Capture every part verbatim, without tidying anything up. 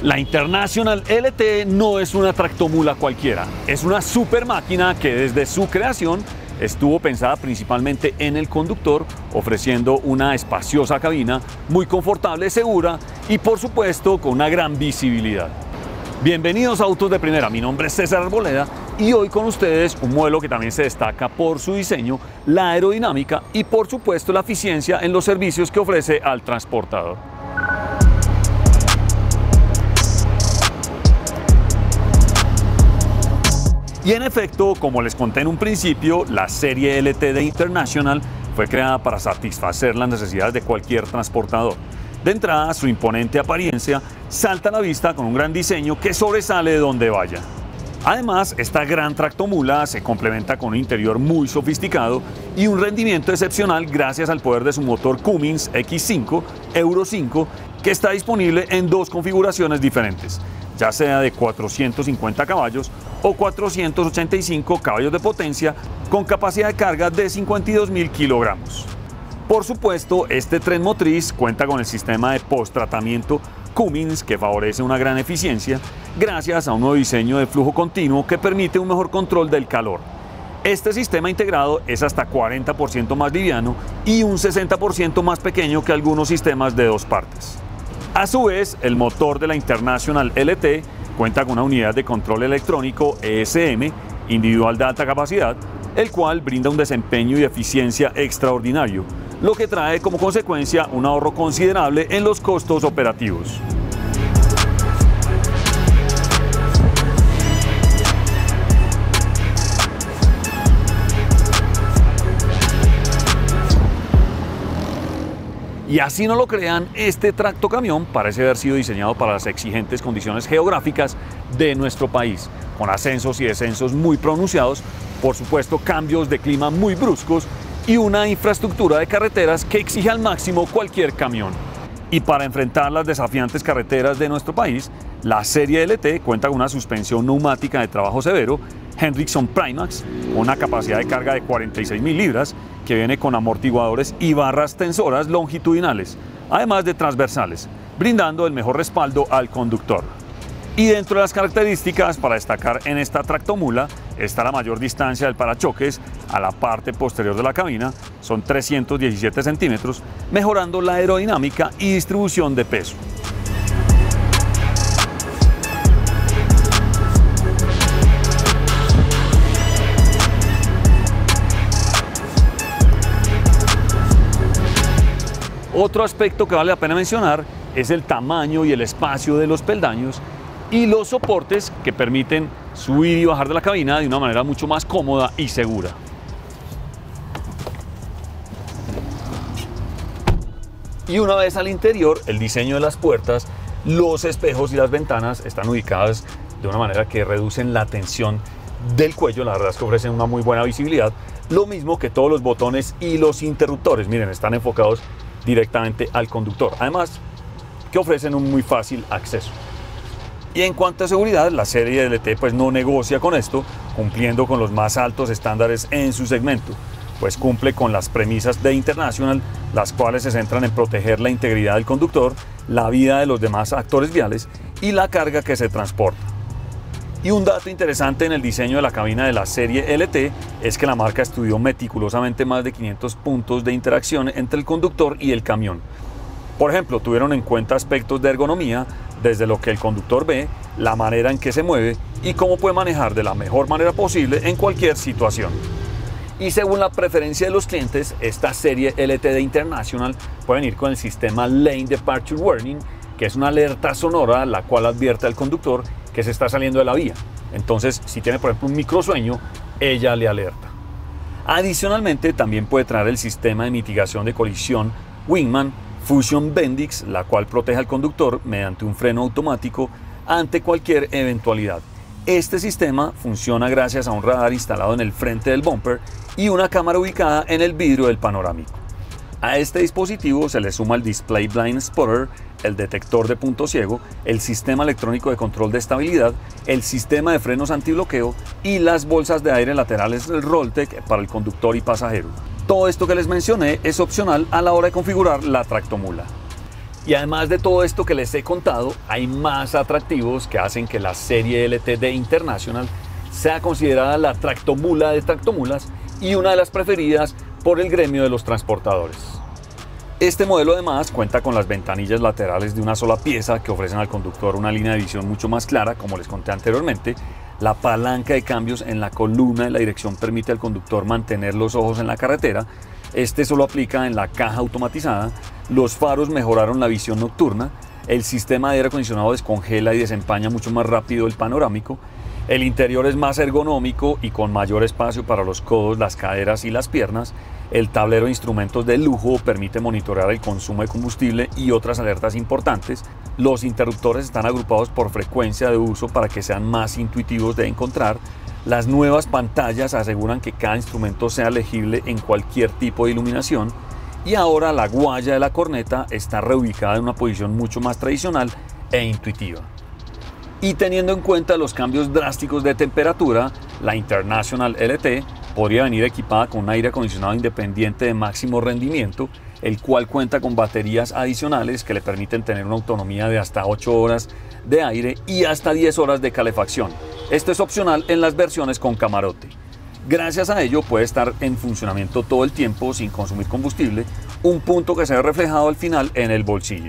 La International L T no es una tractomula cualquiera, es una super máquina que desde su creación estuvo pensada principalmente en el conductor, ofreciendo una espaciosa cabina muy confortable, segura y por supuesto con una gran visibilidad. Bienvenidos a Autos de Primera, mi nombre es César Arboleda y hoy con ustedes un modelo que también se destaca por su diseño, la aerodinámica y por supuesto la eficiencia en los servicios que ofrece al transportador. Y en efecto, como les conté en un principio, la serie L T de International fue creada para satisfacer las necesidades de cualquier transportador. De entrada, su imponente apariencia salta a la vista con un gran diseño que sobresale de donde vaya. Además, esta gran tractomula se complementa con un interior muy sofisticado y un rendimiento excepcional gracias al poder de su motor Cummins X cinco Euro cinco, que está disponible en dos configuraciones diferentes, ya sea de cuatrocientos cincuenta caballos o cuatrocientos ochenta y cinco caballos de potencia con capacidad de carga de cincuenta y dos mil kilogramos. Por supuesto, este tren motriz cuenta con el sistema de post-tratamiento Cummins que favorece una gran eficiencia gracias a un nuevo diseño de flujo continuo que permite un mejor control del calor. Este sistema integrado es hasta cuarenta por ciento más liviano y un sesenta por ciento más pequeño que algunos sistemas de dos partes. A su vez, el motor de la International L T cuenta con una unidad de control electrónico E S M individual de alta capacidad, el cual brinda un desempeño y eficiencia extraordinario, lo que trae como consecuencia un ahorro considerable en los costos operativos. Y así no lo crean, este tractocamión parece haber sido diseñado para las exigentes condiciones geográficas de nuestro país, con ascensos y descensos muy pronunciados, por supuesto cambios de clima muy bruscos y una infraestructura de carreteras que exige al máximo cualquier camión. Y para enfrentar las desafiantes carreteras de nuestro país, la serie L T cuenta con una suspensión neumática de trabajo severo Hendrickson Primax, con una capacidad de carga de cuarenta y seis mil libras, que viene con amortiguadores y barras tensoras longitudinales, además de transversales, brindando el mejor respaldo al conductor. Y dentro de las características para destacar en esta tractomula está la mayor distancia del parachoques a la parte posterior de la cabina, son trescientos diecisiete centímetros, mejorando la aerodinámica y distribución de peso. Otro aspecto que vale la pena mencionar es el tamaño y el espacio de los peldaños y los soportes que permiten subir y bajar de la cabina de una manera mucho más cómoda y segura. Y una vez al interior, el diseño de las puertas, los espejos y las ventanas están ubicadas de una manera que reducen la tensión del cuello. La verdad es que ofrecen una muy buena visibilidad, lo mismo que todos los botones y los interruptores. Miren, están enfocados directamente al conductor, además que ofrecen un muy fácil acceso. Y en cuanto a seguridad, la serie L T pues no negocia con esto, cumpliendo con los más altos estándares en su segmento, pues cumple con las premisas de International, las cuales se centran en proteger la integridad del conductor, la vida de los demás actores viales y la carga que se transporta. Y un dato interesante en el diseño de la cabina de la serie L T es que la marca estudió meticulosamente más de quinientos puntos de interacción entre el conductor y el camión. Por ejemplo, tuvieron en cuenta aspectos de ergonomía, desde lo que el conductor ve, la manera en que se mueve y cómo puede manejar de la mejor manera posible en cualquier situación. Y según la preferencia de los clientes, esta serie L T de International puede venir con el sistema Lane Departure Warning, que es una alerta sonora la cual advierte al conductor que se está saliendo de la vía. Entonces, si tiene por ejemplo un microsueño, ella le alerta. Adicionalmente, también puede traer el sistema de mitigación de colisión Wingman Fusion Bendix, la cual protege al conductor mediante un freno automático ante cualquier eventualidad. Este sistema funciona gracias a un radar instalado en el frente del bumper y una cámara ubicada en el vidrio del panorámico. A este dispositivo se le suma el Display Blind Spotter, el detector de punto ciego, el sistema electrónico de control de estabilidad, el sistema de frenos antibloqueo y las bolsas de aire laterales del Rolltec para el conductor y pasajero. Todo esto que les mencioné es opcional a la hora de configurar la tractomula. Y además de todo esto que les he contado, hay más atractivos que hacen que la serie L T de International sea considerada la tractomula de tractomulas y una de las preferidas por el gremio de los transportadores. Este modelo además cuenta con las ventanillas laterales de una sola pieza que ofrecen al conductor una línea de visión mucho más clara, como les conté anteriormente. La palanca de cambios en la columna de la dirección permite al conductor mantener los ojos en la carretera. Este solo aplica en la caja automatizada. Los faros mejoraron la visión nocturna. El sistema de aire acondicionado descongela y desempaña mucho más rápido el panorámico. El interior es más ergonómico y con mayor espacio para los codos, las caderas y las piernas. El tablero de instrumentos de lujo permite monitorear el consumo de combustible y otras alertas importantes. Los interruptores están agrupados por frecuencia de uso para que sean más intuitivos de encontrar. Las nuevas pantallas aseguran que cada instrumento sea legible en cualquier tipo de iluminación. Y ahora la guaya de la corneta está reubicada en una posición mucho más tradicional e intuitiva. Y teniendo en cuenta los cambios drásticos de temperatura, la International L T podría venir equipada con un aire acondicionado independiente de máximo rendimiento, el cual cuenta con baterías adicionales que le permiten tener una autonomía de hasta ocho horas de aire y hasta diez horas de calefacción. Esto es opcional en las versiones con camarote. Gracias a ello puede estar en funcionamiento todo el tiempo sin consumir combustible, un punto que se ve reflejado al final en el bolsillo.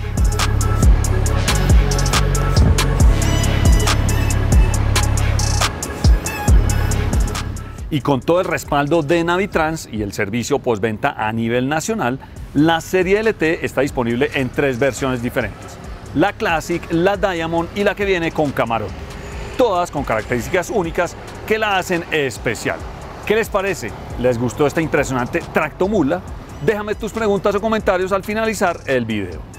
Y con todo el respaldo de Navitrans y el servicio postventa a nivel nacional, la serie L T está disponible en tres versiones diferentes: la Classic, la Diamond y la que viene con camarote. Todas con características únicas que la hacen especial. ¿Qué les parece? ¿Les gustó esta impresionante tractomula? Déjame tus preguntas o comentarios al finalizar el video.